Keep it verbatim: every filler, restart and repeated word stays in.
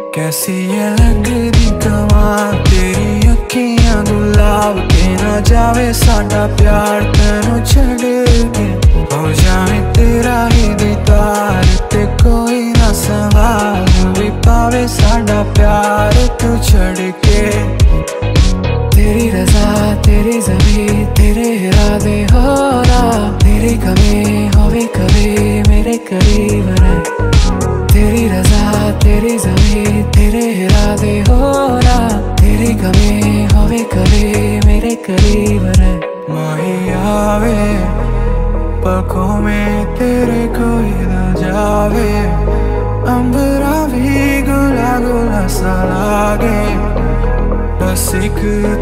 कैसी ये लगदी कमाल तेरी अखियां गुलाब के ना जावे साडा प्यार तेनू छड़ के हो जावे तेरा ही दीदार ते कोई ना सवाल भी पावे साडा प्यार तू छड़ के। तेरी रज़ा तेरी ज़मीं तेरे इरादे हो रहा तेरी कमी होवे कभी मेरे करीब रहे। तेरी रज़ा तेरी ज़मीं तेरे इरादे हो रहा तेरी कमी होवे कभी मेरे करीब रहे। माही आवे पलकों में तेरे कोई ना जावे अंबरा भी गुला गुला सा लागे बस एक